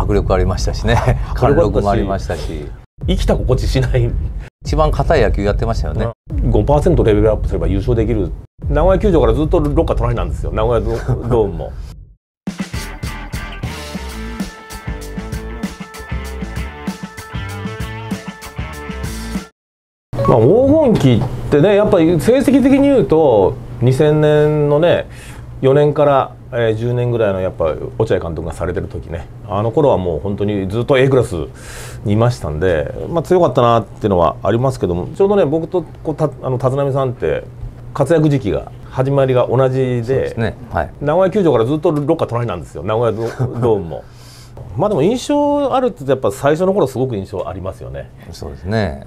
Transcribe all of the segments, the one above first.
迫力ありましたしね貫禄もありましたし、 生きた心地しない、 一番硬い野球やってましたよね。 5% レベルアップすれば優勝できる。名古屋球場からずっと6か隣なんですよ、名古屋ドームも。まあ、黄金期ってね、やっぱり成績的に言うと2000年のね4年から10年ぐらいのやっぱ落合監督がされてる時ね、あの頃はもう本当にずっと A クラスにいましたんで、まあ、強かったなっていうのはありますけども、ちょうどね僕と立浪さんって活躍時期が始まりが同じで、 ね、はい、 名古屋球場からずっと6か隣なんですよ、名古屋ドームも。まあでも印象あるってやっぱ最初の頃すごく印象ありますよね。 そうですね。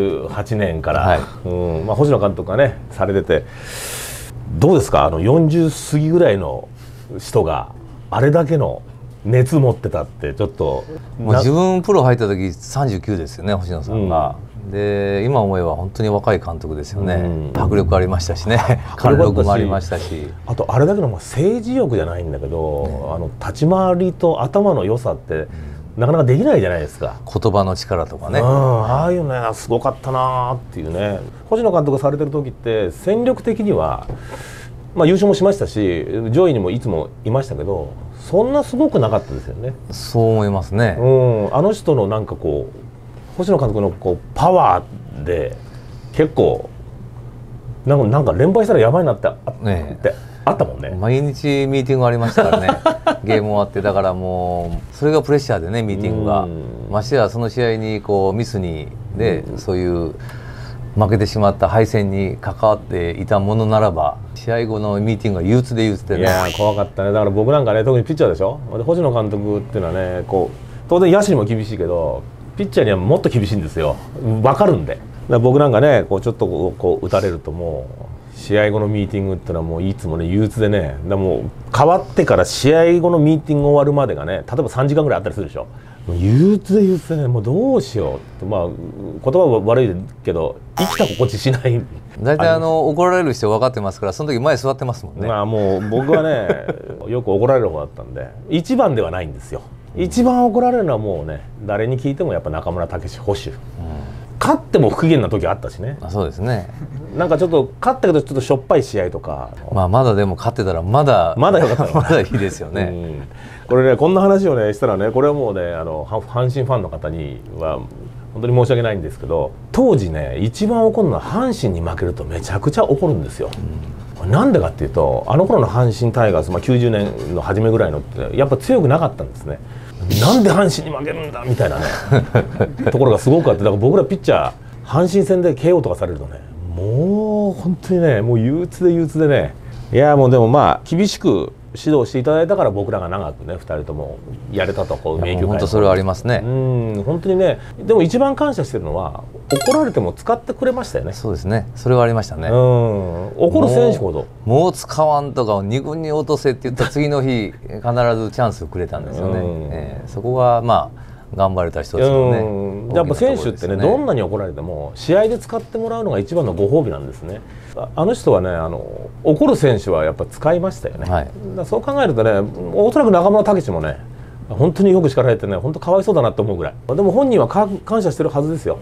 88年から、 はい、 まあ、星野監督がねされてて、どうですか、40過ぎぐらいの人があれだけの熱持ってたって。ちょっともう自分プロ入った時39ですよね、星野さんが。で今思えば本当に若い監督ですよね。迫力ありましたしね、貫禄もありましたし、 あとあれだけの政治欲じゃないんだけど、立ち回りと頭の良さってなかなかできないじゃないですか。 言葉の力とかね、 ああいうのねすごかったなっていうね。星野監督がされてる時って戦力的には、まあ、優勝もしましたし上位にもいつもいましたけど、そんなすごくなかったですよね。 そう思いますね。 あの人のなんかこう星野監督のこうパワーで結構なんか連敗したらやばいなってあったもんね。 毎日ミーティングありましたからねゲーム終わって。だからもうそれがプレッシャーでね、ミーティングが。ましてやその試合にこうミスにで、そういう負けてしまった敗戦に関わっていたものならば、試合後のミーティングが憂鬱で憂鬱でね。 いや怖かったね。だから僕なんかね、特にピッチャーでしょ。で星野監督っていうのはね、こう当然野手にも厳しいけどピッチャーにはもっと厳しいんですよ。分かるんで。だから僕なんかねこうちょっとこう打たれるともう試合後のミーティングっていうのはもういつもね憂鬱でね。でも変わってから試合後のミーティング終わるまでがね、例えば3時間ぐらいあったりするでしょ。憂鬱で憂鬱でね、もうどうしようって、まあ言葉は悪いけど生きた心地しない。 大体怒られる人分かってますから、その時前座ってますもんね。 まあもう僕はねよく怒られる方だったんで一番ではないんですよ。一番怒られるのはもうね誰に聞いてもやっぱ中村武史捕手、勝っても不機嫌な時あったしね。 そうですね。 なんかちょっと勝ったけどちょっとしょっぱい試合とか、 まあまだでも勝ってたらまだよかったまだいいですよね。 これねこんな話をねしたらね、これはもうね阪神ファンの方には本当に申し訳ないんですけど、当時ね一番怒るのは阪神に負けるとめちゃくちゃ怒るんですよ。なんでかっていうと、あの頃の阪神タイガース、まあ、90年の初めぐらいのってやっぱ強くなかったんですね。なんで阪神に負けるんだみたいなねところがすごくあって、だから僕らピッチャー阪神戦で KO とかされるとね、もう本当にねもう憂鬱で憂鬱でね。いやもうでもまあ厳しく指導していただいたから僕らが長くね2人ともやれたと、こう名球会。 本当それはありますね。 本当にね。でも一番感謝してるのは怒られても使ってくれましたよね。 そうですね。それはありましたね。 怒る選手ほどもう使わんとかを2軍に落とせって言った次の日必ずチャンスくれたんですよね。そこがまあ頑張れた一つのね。 やっぱ選手ってねどんなに怒られても試合で使ってもらうのが一番のご褒美なんですね。あの人はね怒る選手はやっぱ使いましたよね。だそう考えるとね、おそらく中村武史もね本当によく叱られてね、本当かわいそうだなと思うぐらい。でも本人は感謝してるはずですよ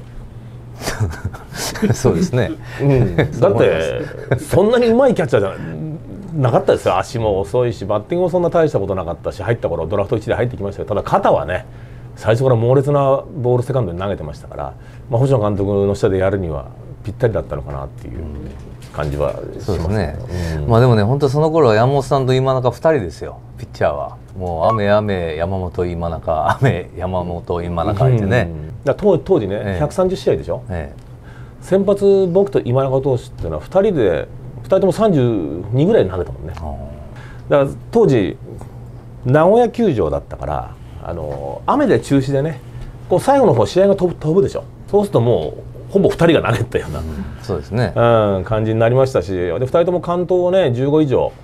そうですね、 だってそんなにうまいキャッチャーじゃなかったですよ。足も遅いしバッティングもそんな大したことなかったし、入った頃ドラフト1で入ってきましたけど、ただ肩はね最初から猛烈なボールセカンドに投げてましたから、まあ、星野監督の下でやるにはぴったりだったのかなっていう感じはします。 そうですね。まあでもね本当その頃は山本さんと今中2人ですよ、ピッチャーは。もう雨山本今中、雨山本今中ってね。 当時ね130試合でしょ。先発僕と今中投手っていうのは2人とも32ぐらい投げたもんね。だから当時名古屋球場だったから雨で中止でね、こう最後の方試合が飛ぶでしょ。そうするともうほぼ2人が投げたような、 そうですね、 感じになりましたし、で2人とも完投をね15以上、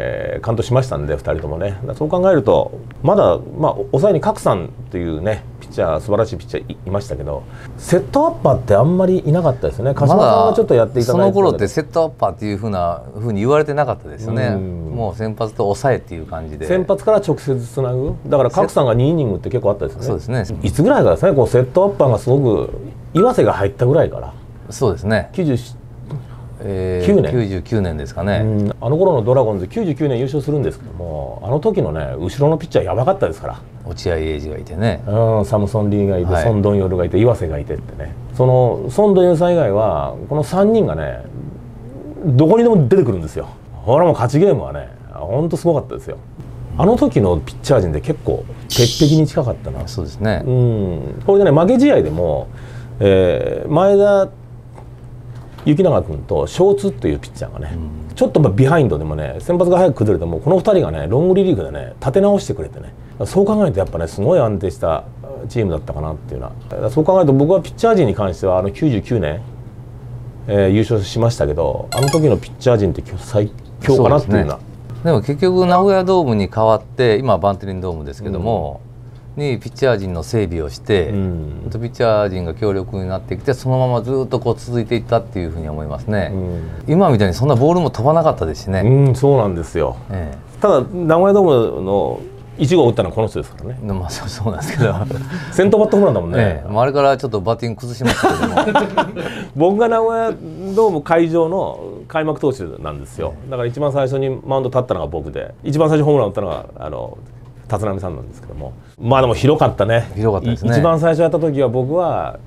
完投しましたんで2人ともね。そう考えるとまだ、まあ、抑えに角さんっていうねピッチチャー素晴らしいピッチャー いましたけど、セットアッパーってあんまりいなかったですよね。鹿島さんがちょっとやっていただいて、 その頃ってセットアッパーっていうふうに言われてなかったですよね。もう先発と抑えっていう感じで、 先発から直接つなぐ、だから角さんが2イニングって結構あったですよね。 そうですね。 いつぐらいからですね、こうセットアッパーがすごく岩瀬が入ったぐらいから。 そうですね。99年ですかね。 あの頃のドラゴンズ99年優勝するんですけども、あの時のね後ろのピッチャーやばかったですから。 落合英二がいてね、 サムソン・リーがいて、ソン・ドンヨルがいて、岩瀬がいてってね、そのソン・ドンヨルさん以外はこの3人がねどこにでも出てくるんですよ。ほらもう勝ちゲームはね本当すごかったですよ。あの時のピッチャー陣で結構鉄壁に近かったな。 そうですね。 これでね負け試合でも、前田幸永君とショーツっていうピッチャーがね、ちょっとビハインドでもね先発が早く崩れてもこの2人がねロングリリーフでね立て直してくれてね、そう考えるとやっぱねすごい安定したチームだったかなっていうのは、そう考えると僕はピッチャー陣に関しては99年、優勝しましたけど、あの時のピッチャー陣って最強かなっていうのは。 でも結局名古屋ドームに変わって今はバンテリンドームですけども、にピッチャー陣の整備をして、ピッチャー陣が強力になってきてそのままずっとこう続いていったっていうふうに思いますね。今みたいにそんなボールも飛ばなかったですしね。 そうなんですよ。ただ名古屋ドームの1号を打ったのはこの人ですからね。 まあそうなんですけど先頭バットホームランだもんね。 あれからちょっとバッティング崩しましたけども僕が名古屋ドーム会場の開幕投手なんですよ。だから一番最初にマウンド立ったのが僕で、一番最初ホームラン打ったのが立浪さんなんですけども、まあでも広かったね。 広かったですね。 一番最初やった時は僕は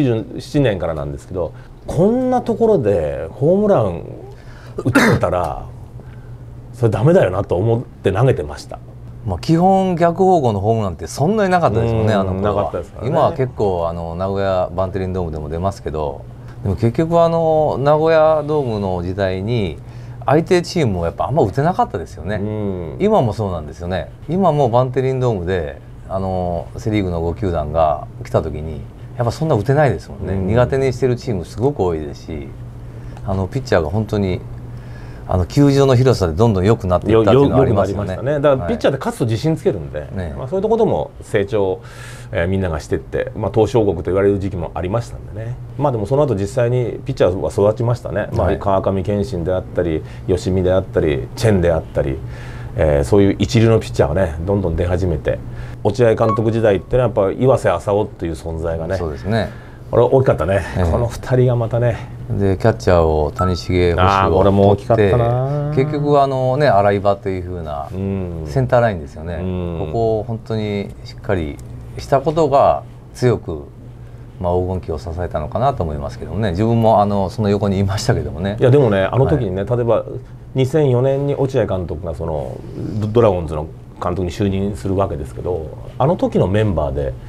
97年からなんですけど、こんなところでホームラン打たれたらそれダメだよなと思って投げてました。 まあ基本逆方向のホームランってそんなになかったですもんね。 なかったですからね。 今は結構名古屋バンテリンドームでも出ますけど、でも結局名古屋ドームの時代に相手チームもやっぱあんま打てなかったですよね。今もそうなんですよね。今もバンテリンドームでセ・リーグの5球団が来た時にやっぱそんな打てないですもんね。苦手にしてるチームすごく多いですし、ピッチャーが本当に球場の広さでどんどん良くなっていったっていうのがありますよね。 だからピッチャーで勝つと自信つけるんで、そういうところも成長、みんながしていって、投手王国と言われる時期もありましたんでね。でもその後実際にピッチャーは育ちましたね。川上憲伸であったり吉見であったりチェンであったり、そういう一流のピッチャーがねどんどん出始めて、落合監督時代ってのはやっぱ岩瀬浅尾っていう存在がね、 そうですね、 これ大きかったね。この2人がまたね。 でキャッチャーを谷繁捕手これも大きかっを取ってたな。 結局洗い場というふうなセンターラインですよね。ここを本当にしっかりしたことが強く、黄金期を支えたのかなと思いますけどもね。自分もその横にいましたけどもね。 いやでもねあの時にね、例えば2004年に落合監督がそのドラゴンズの監督に就任するわけですけど、あの時のメンバーで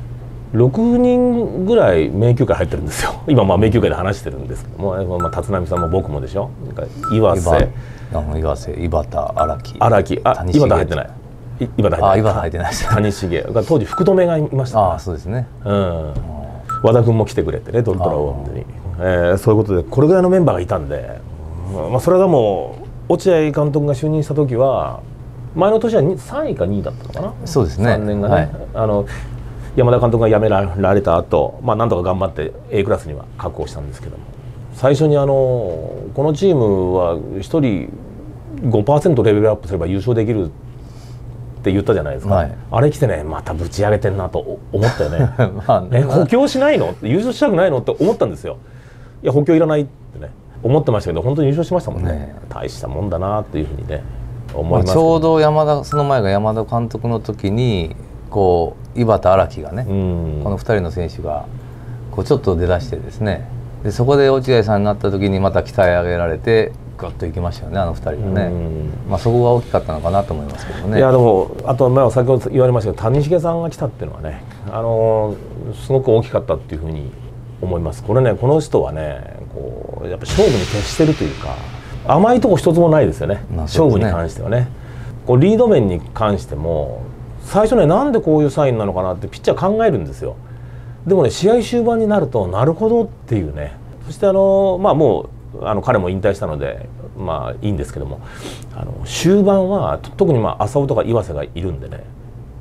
6人ぐらい名球会入ってるんですよ。今名球会で話してるんですけども、立浪さんも僕もでしょ。岩瀬、 井端、荒木、 岩田入ってない。岩田入ってないです。 谷繁、当時福留がいましたから。 そうですね。 和田君も来てくれてね、ドラゴンズに。そういうことでこれぐらいのメンバーがいたんで、それがもう落合監督が就任した時は前の年は3位か2位だったのかな。 そうですね。 3年がね、山田監督が辞められた後、なんとか頑張って A クラスには確保したんですけども、最初にこのチームは1人 5% レベルアップすれば優勝できるって言ったじゃないですか。あれ来てねまたぶち上げてんなと思ったよね。補強しないのって、優勝したくないのって思ったんですよ。いや補強いらないってね思ってましたけど、本当に優勝しましたもんね。大したもんだなっていうふうにね思います。 ちょうどその前が山田監督の時に井端荒木がね、この2人の選手がちょっと出だしてですね、でそこで落合さんになった時にまた鍛え上げられてガッといきましたよね、2人がね。そこが大きかったのかなと思いますけどね。 いやでもあと先ほど言われましたけど谷繁さんが来たっていうのはね、すごく大きかったっていうふうに思います。この人はねやっぱ勝負に徹してるというか、甘いとこ一つもないですよね、勝負に関してはね。リード面に関しても最初ねなんでこういうサインなのかなってピッチャー考えるんですよ。でもね試合終盤になるとなるほどっていうね。そしてもう彼も引退したのでいいんですけども、終盤は特に浅尾とか岩瀬がいるんでね、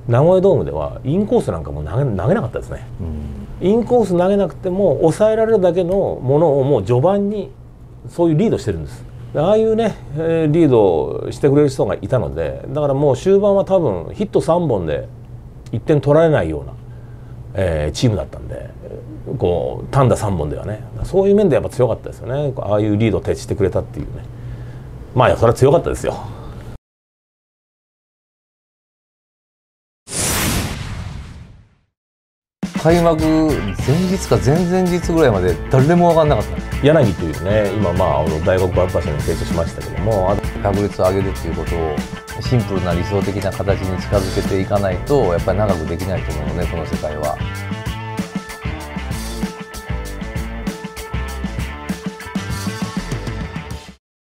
名古屋ドームではインコースなんかも投げなかったですね。インコース投げなくても抑えられるだけのものをもう序盤にそういうリードしてるんです。ああいうねリードしてくれる人がいたので、だからもう終盤は多分ヒット3本で1点取られないような、チームだったんで、こう単打3本ではね、そういう面でやっぱ強かったですよね。ああいうリードを徹してくれたっていうね、まあそれは強かったですよ。 開幕前日か前々日ぐらいまで誰も分かんなかった。 柳というね、今大学バッターに成長しましたけども、 確率を上げるっていうことをシンプルな理想的な形に近づけていかないとやっぱり長くできないと思うので、この世界は。